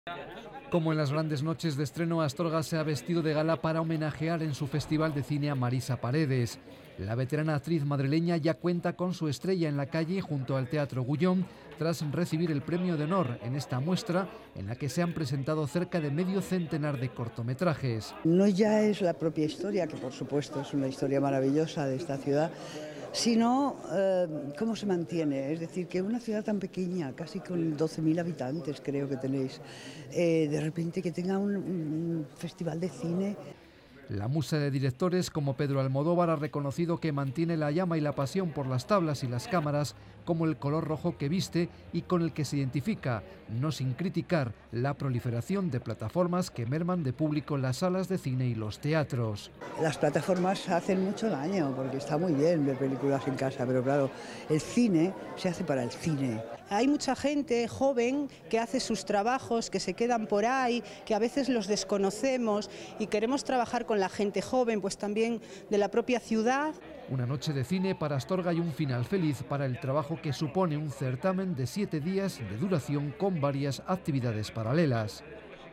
Como en las grandes noches de estreno, Astorga se ha vestido de gala para homenajear en su Festival de Cine a Marisa Paredes. La veterana actriz madrileña ya cuenta con su estrella en la calle junto al Teatro Gullón, tras recibir el premio de honor en esta muestra en la que se han presentado cerca de medio centenar de cortometrajes. No ya es la propia historia, que por supuesto es una historia maravillosa de esta ciudad, sino cómo se mantiene. Es decir, que una ciudad tan pequeña, casi con 12.000 habitantes creo que tenéis, de repente que tenga un festival de cine. La musa de directores como Pedro Almodóvar ha reconocido que mantiene la llama y la pasión por las tablas y las cámaras como el color rojo que viste y con el que se identifica, no sin criticar la proliferación de plataformas que merman de público las salas de cine y los teatros. Las plataformas hacen mucho daño porque está muy bien ver películas en casa, pero claro, el cine se hace para el cine. Hay mucha gente joven que hace sus trabajos, que se quedan por ahí, que a veces los desconocemos y queremos trabajar con la gente joven, pues también de la propia ciudad. Una noche de cine para Astorga y un final feliz para el trabajo que supone un certamen de 7 días de duración con varias actividades paralelas.